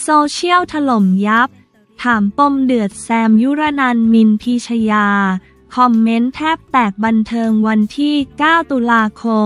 โซเชียลถล่มยับถามปมเดือดแซมยุรนันท์มินพีชยาคอมเมนต์แทบแตกบันเทิงวันที่ 9 ตุลาคม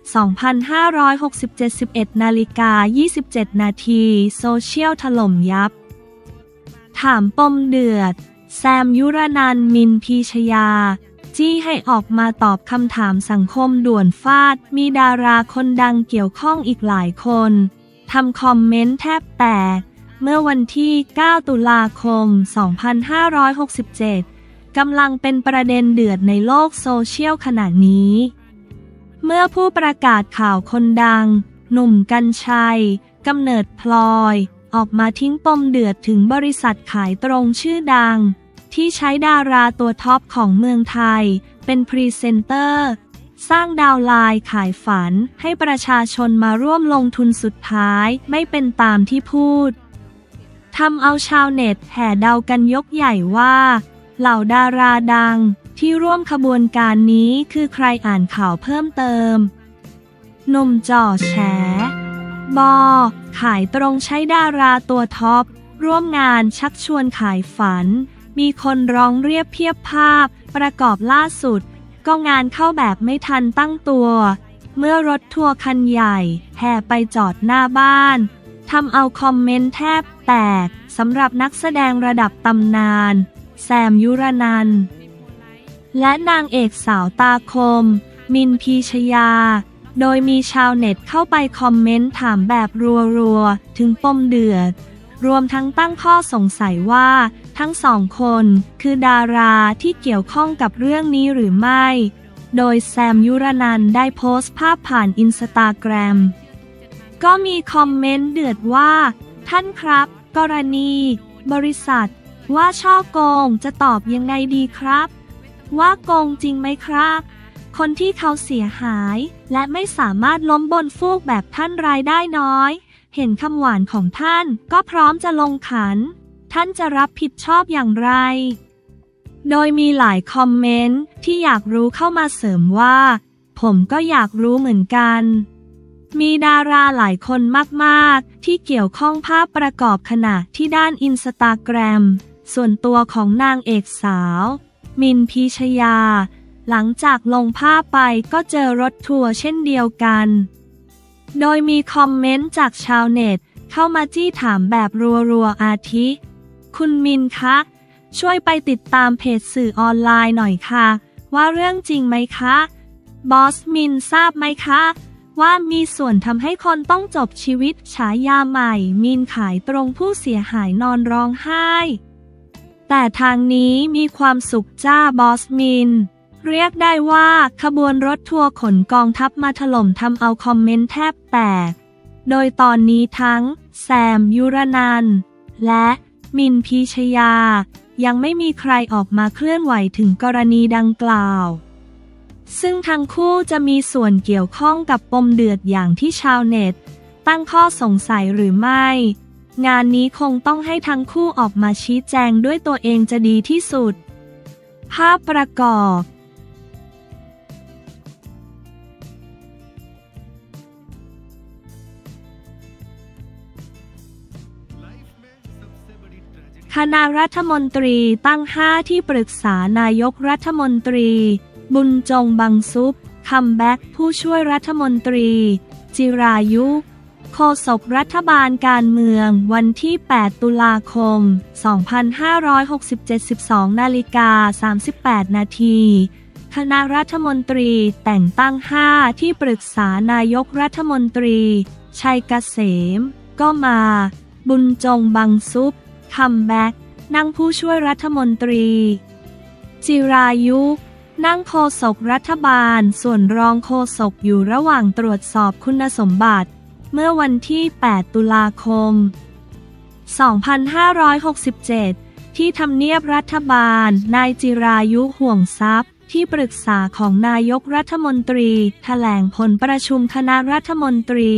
2567 11:27 นาทีโซเชียลถล่มยับถามปมเดือดแซมยุรนันท์มินพีชยาจี้ให้ออกมาตอบคำถามสังคมด่วนฟาดมีดาราคนดังเกี่ยวข้องอีกหลายคนทำคอมเมนต์แทบแตกเมื่อวันที่ 9 ตุลาคม 2567 กำลังเป็นประเด็นเดือดในโลกโซเชียลขณะนี้ เมื่อผู้ประกาศข่าวคนดังหนุ่มกรรชัยกำเนิดพลอยออกมาทิ้งปมเดือดถึงบริษัทขายตรงชื่อดังที่ใช้ดาราตัวท็อปของเมืองไทยเป็นพรีเซนเตอร์สร้างดาวน์ไลน์ขายฝันให้ประชาชนมาร่วมลงทุนสุดท้ายไม่เป็นตามที่พูดทำเอาชาวเน็ตแห่เดากันยกใหญ่ว่าเหล่าดาราดังที่ร่วมขบวนการนี้คือใครอ่านข่าวเพิ่มเติมหนุ่มจ่อแฉบขายตรงใช้ดาราตัวท็อปร่วมงานชักชวนขายฝันมีคนร้องเรียบเพียบภาพประกอบล่าสุดก็งานเข้าแบบไม่ทันตั้งตัวเมื่อรถทัวร์คันใหญ่แห่ไปจอดหน้าบ้านทำเอาคอมเมนต์แทบแตกสำหรับนักแสดงระดับตำนานแซมยุรนันท์และนางเอกสาวตาคมมินพีชยาโดยมีชาวเน็ตเข้าไปคอมเมนต์ถามแบบรัวๆถึงปมเดือดรวมทั้งตั้งข้อสงสัยว่าทั้งสองคนคือดาราที่เกี่ยวข้องกับเรื่องนี้หรือไม่โดยแซมยุรนันท์ได้โพสต์ภาพผ่านอินสตาแกรมก็มีคอมเมนต์เดือดว่าท่านครับกรณีบริษัทว่าช่อโกงจะตอบยังไงดีครับว่าโกงจริงไหมครับคนที่เขาเสียหายและไม่สามารถล้มบนฟูกแบบท่านรายได้น้อยเห็นคำหวานของท่านก็พร้อมจะลงขันท่านจะรับผิดชอบอย่างไรโดยมีหลายคอมเมนต์ที่อยากรู้เข้ามาเสริมว่าผมก็อยากรู้เหมือนกันมีดาราหลายคนมากๆที่เกี่ยวข้องภาพประกอบขณะที่ด้านอินสตาแกรมส่วนตัวของนางเอกสาวมินพีชยาหลังจากลงภาพไปก็เจอรถทัวร์เช่นเดียวกันโดยมีคอมเมนต์จากชาวเน็ตเข้ามาจี้ถามแบบรัวๆอาทิคุณมินคะช่วยไปติดตามเพจสื่อออนไลน์หน่อยค่ะว่าเรื่องจริงไหมคะบอสมินทราบไหมคะว่ามีส่วนทำให้คนต้องจบชีวิตฉายาใหม่มินขายตรงผู้เสียหายนอนร้องไห้แต่ทางนี้มีความสุขจ้าบอสมินเรียกได้ว่าขบวนรถทัวร์ขนกองทัพมาถล่มทำเอาคอมเมนต์แทบแตกโดยตอนนี้ทั้งแซมยุรนันท์และมินพีชยายังไม่มีใครออกมาเคลื่อนไหวถึงกรณีดังกล่าวซึ่งทั้งคู่จะมีส่วนเกี่ยวข้องกับปมเดือดอย่างที่ชาวเน็ตตั้งข้อสงสัยหรือไม่งานนี้คงต้องให้ทั้งคู่ออกมาชี้แจงด้วยตัวเองจะดีที่สุดภาพประกอบคณะรัฐมนตรีตั้ง5ที่ปรึกษานายกรัฐมนตรีบุญจงบังซุปคัมแบ็กผู้ช่วยรัฐมนตรีจิรายุโฆษกรัฐบาลการเมืองวันที่ 8 ตุลาคม 2567 12:38 นาทีคณะรัฐมนตรีแต่งตั้ง5ที่ปรึกษานายกรัฐมนตรีชัยเกษมก็มาบุญจงบังซุปคัมแบ็กนั่งผู้ช่วยรัฐมนตรีจิรายุนั่งโฆษกรัฐบาลส่วนรองโฆษกอยู่ระหว่างตรวจสอบคุณสมบัติเมื่อวันที่ 8 ตุลาคม 2567 ที่ทำเนียบรัฐบาลนายจิรายุห่วงทรัพย์ที่ปรึกษาของนายกรัฐมนตรีแถลงผลประชุมคณะรัฐมนตรี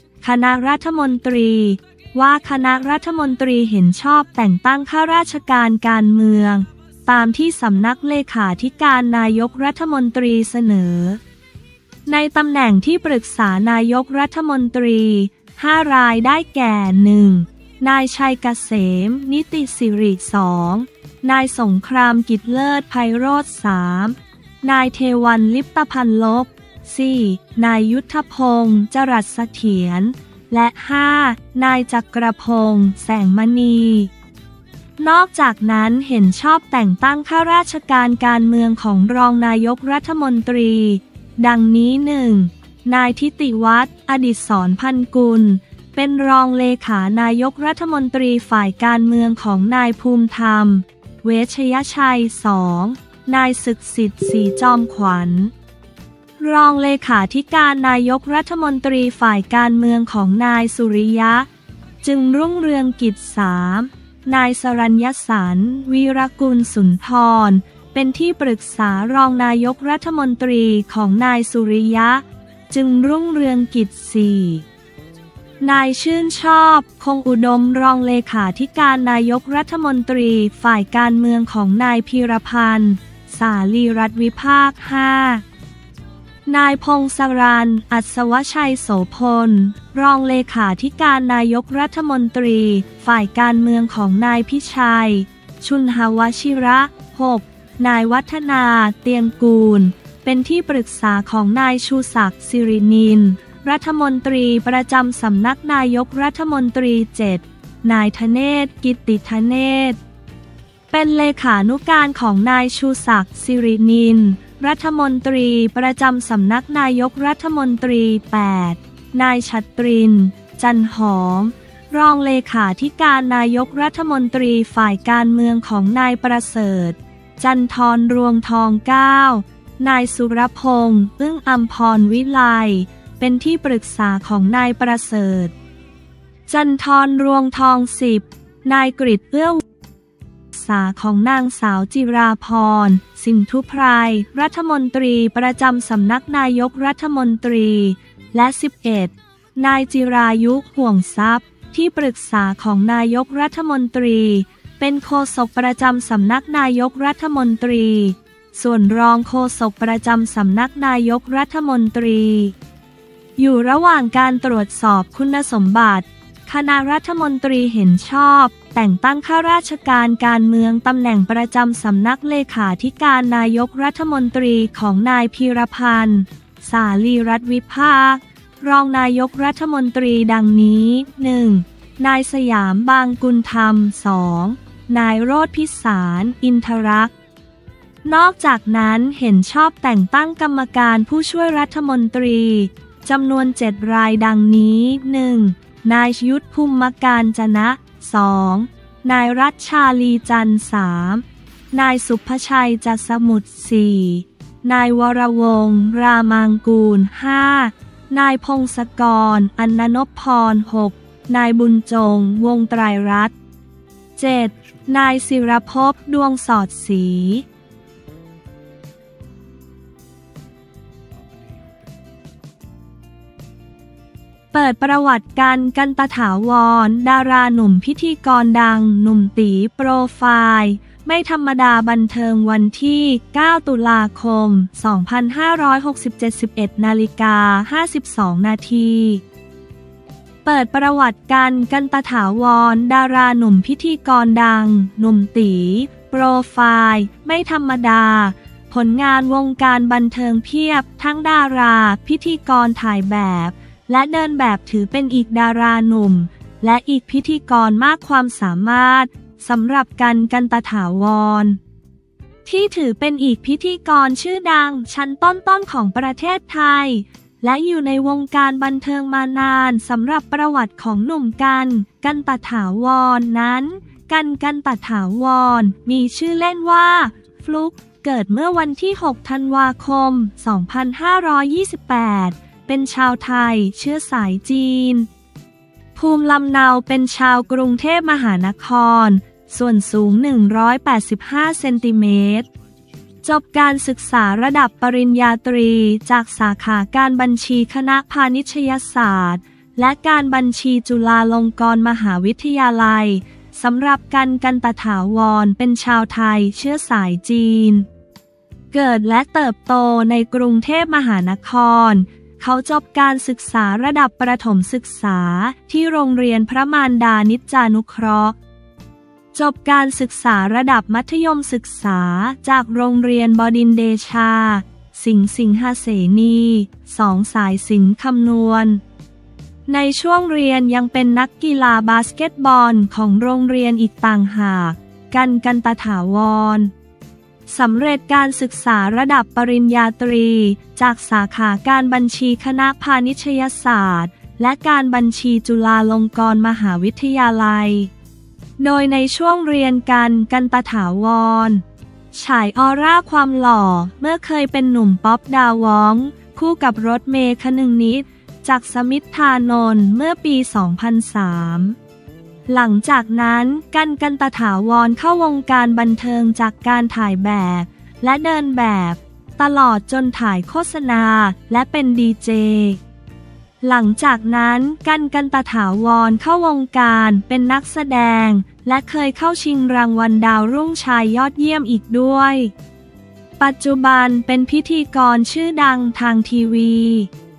ว่าคณะรัฐมนตรีเห็นชอบแต่งตั้งข้าราชการการเมืองตามที่สำนักเลขาธิการนายกรัฐมนตรีเสนอในตำแหน่งที่ปรึกษานายกรัฐมนตรี5รายได้แก่ 1. นายชัยเกษมนิติสิริ2นายสงครามกิจเลิศไพโรจน์3นายเทวันลิปตพันลบ4นายยุทธพงศ์จรัสเสถียรและ5นายจักรพงศ์แสงมณีนอกจากนั้นเห็นชอบแต่งตั้งข้าราชการการเมืองของรองนายกรัฐมนตรีดังนี้ 1. นายทิติวัฒน์อดิศรพันกุลเป็นรองเลขานายกรัฐมนตรีฝ่ายการเมืองของนายภูมิธรรมเวชยชัย 2. นายศึกษิทธิ์ศรีจอมขวัญรองเลขาธิการนายกรัฐมนตรีฝ่ายการเมืองของนายสุริยะจึงรุ่งเรืองกิจ 3. นายสรัญญสรรค์วีรกุลสุนทรเป็นที่ปรึกษารองนายกรัฐมนตรีของนายสุริยะจึงรุ่งเรืองกิจ 4. นายชื่นชอบคงอุดมรองเลขาธิการนายกรัฐมนตรีฝ่ายการเมืองของนายพีรพันธ์สาลีรัฐวิภาค 5. นายพงศรันอัศวชัยโสพลรองเลขาธิการนายกรัฐมนตรีฝ่ายการเมืองของนายพิชัยชุนหวชิระ 6. นายวัฒนาเตียงกูลเป็นที่ปรึกษาของนายชูศักดิ์สิรินินรัฐมนตรีประจำสำนักนายกรัฐมนตรี 7. นายธเนศกิตติธเนศเป็นเลขานุการของนายชูศักดิ์สิรินินรัฐมนตรีประจำสำนักนายกรัฐมนตรี 8. นายชัตรินจันหอมรองเลขาธิการนายกรัฐมนตรีฝ่ายการเมืองของนายประเสริฐจันทรรวงทอง 9. นายสุรพงษ์อึ้งอัมพรวิไลเป็นที่ปรึกษาของนายประเสริฐจันทรรวงทอง 10. นายกฤษเอื้อษาของนางสาวจิราพรสินธุไพรรัฐมนตรีประจำสำนักนายกรัฐมนตรีและ 11. นายจิรายุห่วงทรัพย์ที่ปรึกษาของนายกรัฐมนตรีเป็นโฆษกประจำสำนักนายกรัฐมนตรีส่วนรองโฆษกประจำสำนักนายกรัฐมนตรีอยู่ระหว่างการตรวจสอบคุณสมบัติคณะรัฐมนตรีเห็นชอบแต่งตั้งข้าราชการการเมืองตำแหน่งประจำสำนักเลขาธิการนายกรัฐมนตรีของนายพีรพันธ์สาลีรัฐวิภาครองนายกรัฐมนตรีดังนี้ 1. นายสยามบางกุลธรรม 2. นายโรจน์พิสารอินทรักษ์นอกจากนั้นเห็นชอบแต่งตั้งกรรมการผู้ช่วยรัฐมนตรีจำนวน 7 รายดังนี้ 1. นายยุทธภูมิการจนะ 2. นายรัชชาลีจันทร์ 3. นายสุภชัยจัสมุทร 4. นายวรวงศ์รามางกูล 5. นายพงศกรอัณนพพร 6. นายบุญจงวงไตรรัตน์ 7. นายศิรภพดวงสอดศรีเปิดประวัติกันตถาวรดาราหนุ่มพิธีกรดังหนุ่มตีโปรไฟล์ไม่ธรรมดาบันเทิงวันที่ 9 ตุลาคม 2567 11 นาฬิกา 52 นาทีเปิดประวัติกันตถาวรดาราหนุ่มพิธีกรดังหนุ่มตีโปรไฟล์ไม่ธรรมดาผลงานวงการบันเทิงเพียบทั้งดาราพิธีกรถ่ายแบบและเดินแบบถือเป็นอีกดาราหนุ่มและอีกพิธีกรมากความสามารถสำหรับกันตถาวรที่ถือเป็นอีกพิธีกรชื่อดังชั้นต้นๆของประเทศไทยและอยู่ในวงการบันเทิงมานานสำหรับประวัติของหนุ่มกันตถาวรนั้นกันตถาวรมีชื่อเล่นว่าฟลุกเกิดเมื่อวันที่ 6 ธันวาคม 2528เป็นชาวไทยเชื้อสายจีนภูมิลำเนาเป็นชาวกรุงเทพมหานครส่วนสูง185เซนติเมตรจบการศึกษาระดับปริญญาตรีจากสาขาการบัญชีคณะพาณิชยศาสตร์และการบัญชีจุฬาลงกรณ์มหาวิทยาลัยสำหรับกันตถาวรเป็นชาวไทยเชื้อสายจีนเกิดและเติบโตในกรุงเทพมหานครเขาจบการศึกษาระดับประถมศึกษาที่โรงเรียนพระมารดานิจจานุเคราะห์จบการศึกษาระดับมัธยมศึกษาจากโรงเรียนบดินทร์เดชา สิงหเสนี2 สายศิลป์คำนวณในช่วงเรียนยังเป็นนักกีฬาบาสเกตบอลของโรงเรียนอีกต่างหากกันตถาวรสำเร็จการศึกษาระดับปริญญาตรีจากสาขาการบัญชีคณะพาณิชยศาสตร์และการบัญชีจุฬาลงกรณ์มหาวิทยาลัยโดยในช่วงเรียนกันตถาวรฉายออร่าความหล่อเมื่อเคยเป็นหนุ่มป๊อปดาวองคู่กับรถเมย์คนึงนิดจากสมิทธานนท์เมื่อปี 2003 หลังจากนั้นกันตถาวรเข้าวงการบันเทิงจากการถ่ายแบบและเดินแบบตลอดจนถ่ายโฆษณาและเป็นดีเจหลังจากนั้นกันตถาวรเข้าวงการเป็นนักแสดงและเคยเข้าชิงรางวัลดาวรุ่งชายยอดเยี่ยมอีกด้วยปัจจุบันเป็นพิธีกรชื่อดังทางทีวี